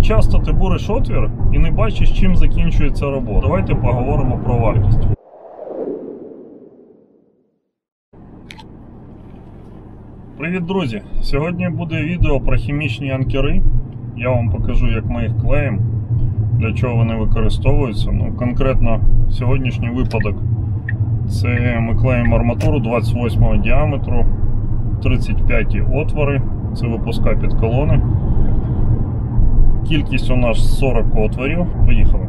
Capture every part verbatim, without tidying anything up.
часто ти буриш отвір і не бачиш, чим закінчується робота. Давайте поговоримо про вартість. Привіт, друзі! Сьогодні буде відео про хімічні анкери. Я вам покажу, як ми їх клеїмо, для чого вони використовуються. Ну, конкретно сьогоднішній випадок це ми клеїмо арматуру двадцять восьмого діаметру, тридцять п'ять отвори, це випуска під колони. Кількість у нас сорок отворів. Поїхали.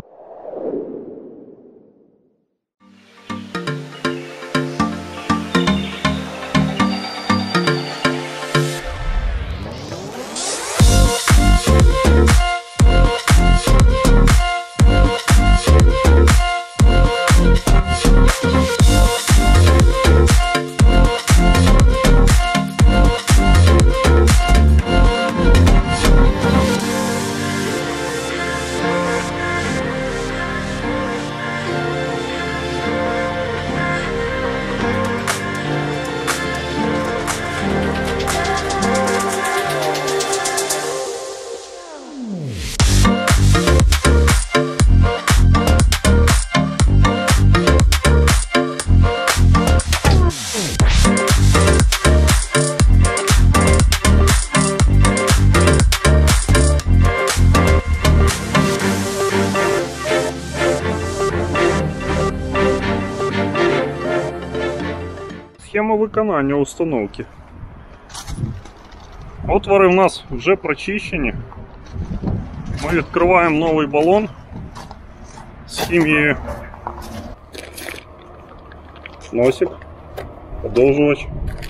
Схема виконання установки. Отвори в нас вже прочищені. Ми відкриваємо новий балон з хімією. Носик, подовжувач.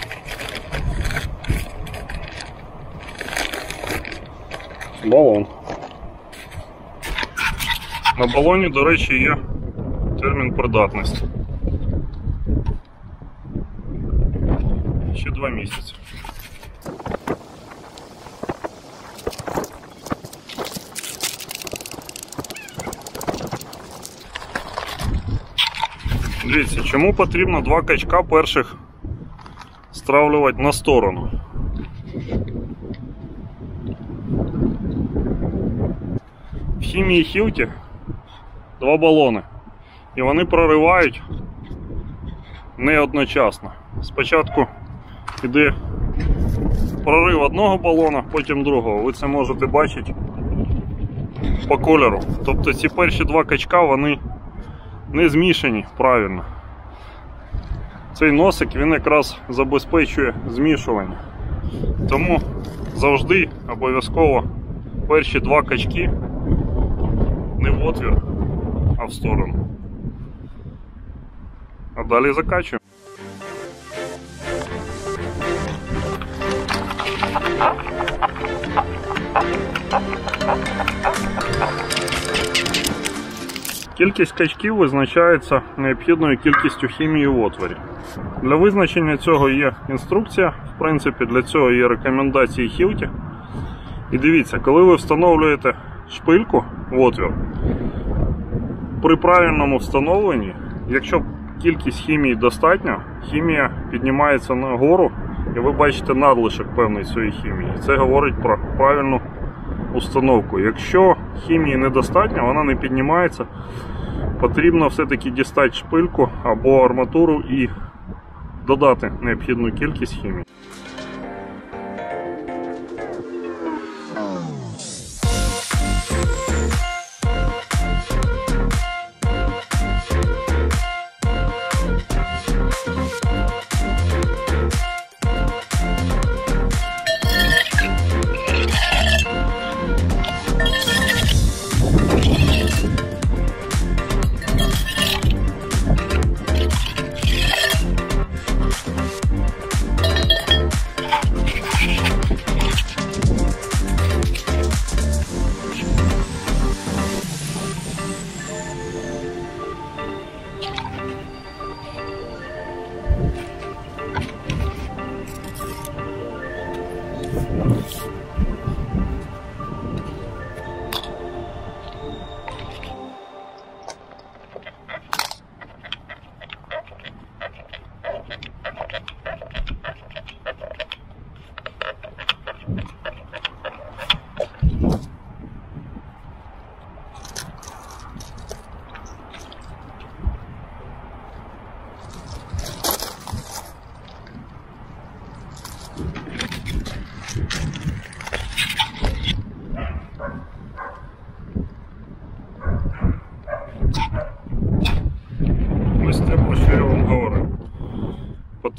Балон. На балоні, до речі, є термін придатності. Ще два місяці. Дивіться, чому потрібно два качка перших стравлювати на сторону. В хімії Hilti два балони. І вони проривають не одночасно. Спочатку іде прорив одного балона, потім другого. Ви це можете бачити по кольору. Тобто ці перші два качка, вони не змішані правильно. Цей носик, він якраз забезпечує змішування. Тому завжди обов'язково перші два качки не в отвір, а в сторону. А далі закачуємо. Кількість качків визначається необхідною кількістю хімії в отворі. Для визначення цього є інструкція, в принципі, для цього є рекомендації Hilti. І дивіться, коли ви встановлюєте шпильку в отвір, при правильному встановленні, якщо кількість хімії достатня, хімія піднімається нагору, і ви бачите надлишок певний цієї хімії. Це говорить про правильну установку. Якщо хімії недостатньо, вона не піднімається, потрібно все-таки дістати шпильку або арматуру і додати необхідну кількість хімії.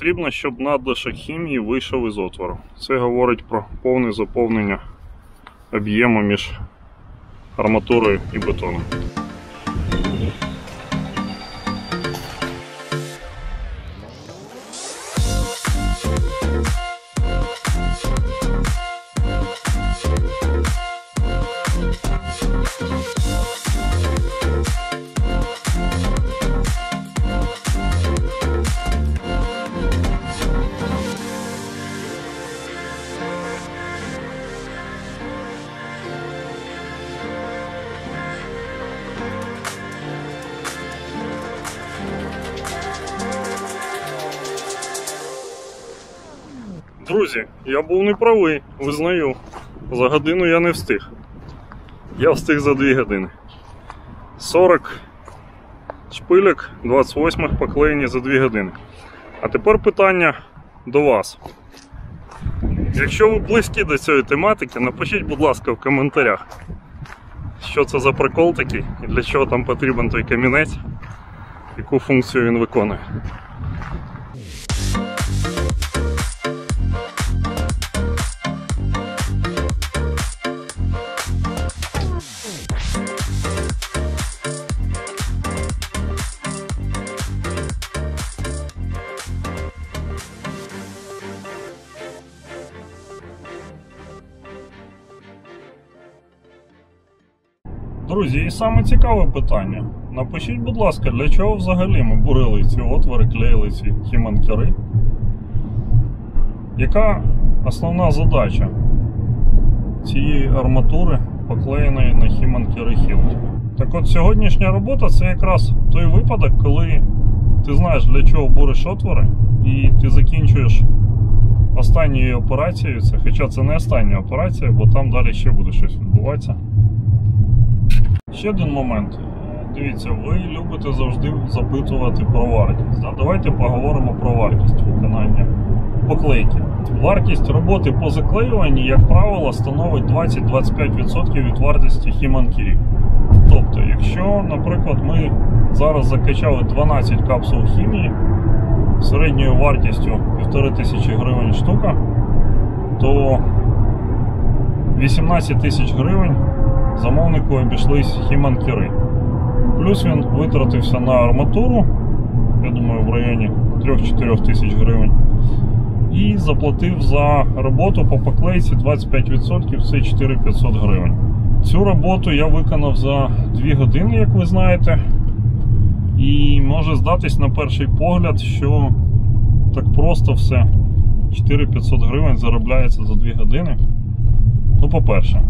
потрібно, щоб надлишок хімії вийшов із отвору. Це говорить про повне заповнення об'єму між арматурою і бетоном. Друзі, я був неправий, визнаю. За годину я не встиг. Я встиг за дві години. сорок шпилек, двадцять восьмих поклеєні за дві години. А тепер питання до вас. Якщо ви близькі до цієї тематики, напишіть, будь ласка, в коментарях, що це за прикол такий і для чого там потрібен той камінець, яку функцію він виконує. Друзі, і саме цікаве питання. Напишіть, будь ласка, для чого взагалі ми бурили ці отвори, клеїли ці хіманкери? Яка основна задача цієї арматури, поклеєної на хіманкери Hilti? Так от, сьогоднішня робота – це якраз той випадок, коли ти знаєш, для чого буриш отвори, і ти закінчуєш останньою операцією, це, хоча це не остання операція, бо там далі ще буде щось відбуватися. Ще один момент. Дивіться, ви любите завжди запитувати про вартість. Давайте поговоримо про вартість виконання поклейки. Вартість роботи по заклеюванні, як правило, становить двадцять-двадцять п'ять відсотків від вартості хіманкерів. Тобто, якщо, наприклад, ми зараз закачали дванадцять капсул хімії середньою вартістю півтори тисячі гривень штука, то вісімнадцять тисяч гривень замовнику обійшлись хіманкери. Плюс він витратився на арматуру, я думаю, в районі три-чотири тисяч гривень. І заплатив за роботу по поклейці двадцять п'ять відсотків, це чотири тисячі п'ятсот гривень. Цю роботу я виконав за дві години, як ви знаєте. І може здатись на перший погляд, що так просто все. чотири тисячі п'ятсот гривень заробляється за дві години. Ну, по-перше,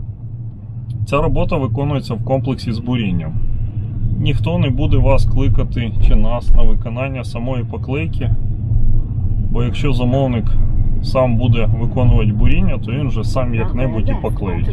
ця робота виконується в комплексі з бурінням. Ніхто не буде вас кликати чи нас на виконання самої поклейки, бо якщо замовник сам буде виконувати буріння, то він вже сам як-небудь і поклеїть.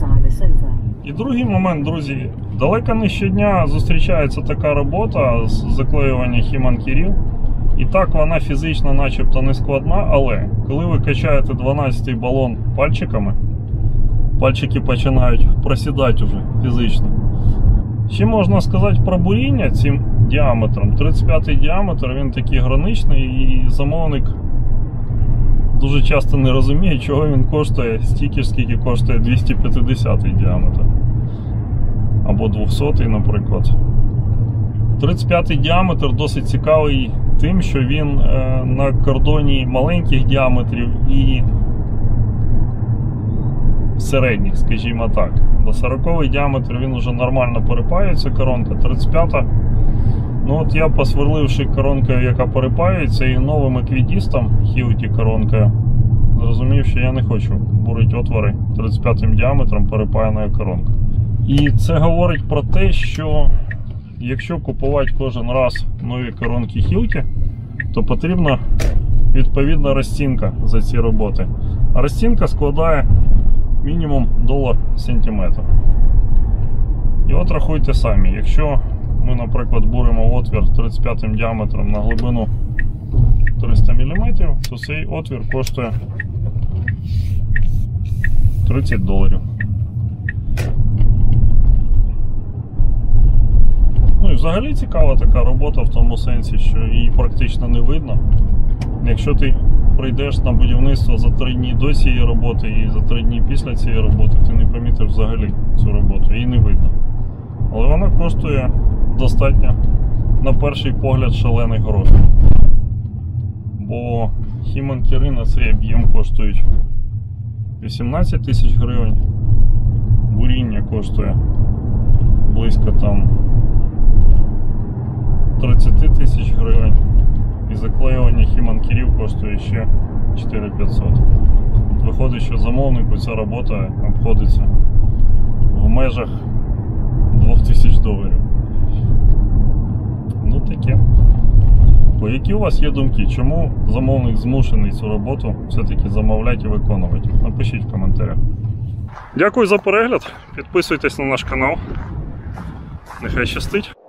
І другий момент, друзі, далеко не щодня зустрічається така робота з заклеювання хіманкерів. І так вона фізично начебто не складна, але коли ви качаєте дванадцятий балон пальчиками, пальчики починають просідати вже фізично. Ще можна сказати про буріння цим діаметром. тридцять п'ятий діаметр, він такий граничний, і замовник дуже часто не розуміє, чого він коштує стільки ж, скільки коштує двісті п'ятдесятий діаметр. Або двохсотий, наприклад. тридцять п'ятий діаметр досить цікавий тим, що він е, на кордоні маленьких діаметрів і середніх, скажімо так. Бо сороковий діаметр він вже нормально перепаюється, коронка. тридцять п'ята. Ну от я, посверливши коронкою, яка перепаюється, і новим еквідістом Hilti коронкою, зрозумів, що я не хочу бурити отвори тридцять п'ятим діаметром перепаяною коронкою. І це говорить про те, що якщо купувати кожен раз нові коронки Hilti, то потрібна відповідна розцінка за ці роботи. А розцінка складає мінімум долар сантиметр. І от рахуйте самі, якщо ми, наприклад, буримо отвір тридцять п'ятим діаметром на глибину триста міліметрів, то цей отвір коштує тридцять доларів. Ну і взагалі цікава така робота в тому сенсі, що її практично не видно. якщо ти прийдеш на будівництво за три дні до цієї роботи і за три дні після цієї роботи, ти не помітиш взагалі цю роботу, її не видно. Але вона коштує достатньо, на перший погляд, шалений грошей. Бо хіманкери на цей об'єм коштують вісімнадцять тисяч гривень, буріння коштує близько там тридцять тисяч гривень, і заклеювання хіманкерів коштує ще чотири тисячі п'ятсот. Виходить, що замовнику ця робота обходиться в межах двох тисяч доларів. Ну таке. Бо які у вас є думки, чому замовник змушений цю роботу все-таки замовляти і виконувати? Напишіть в коментарях. Дякую за перегляд, підписуйтесь на наш канал. Нехай щастить!